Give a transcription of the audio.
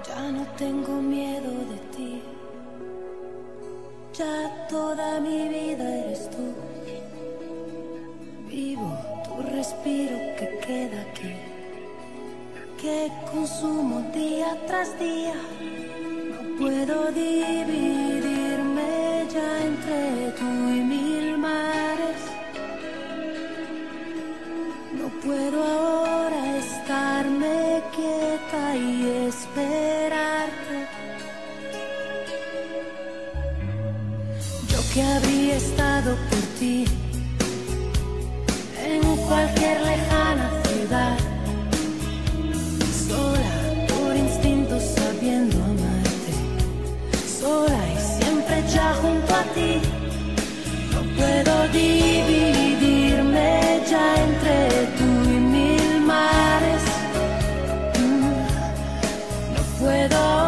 Ya no tengo miedo de ti. Ya toda mi vida eres tú. Vivo tu respiro que queda aquí, que consumo día tras día. No puedo dividirme ya entre tú y mil mares. No puedo ahora estarme quieta y esperarte. Yo que habría estado por ti en cualquier lejana ciudad, sola por instinto sabiendo amarte, sola y siempre ya junto a ti. No puedo dividirme ya entre tú y mil mares. No puedo